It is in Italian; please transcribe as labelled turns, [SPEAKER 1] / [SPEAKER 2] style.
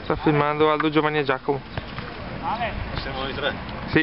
[SPEAKER 1] Sta filmando Aldo, Giovanni e Giacomo.
[SPEAKER 2] Siamo noi tre.
[SPEAKER 1] Sì.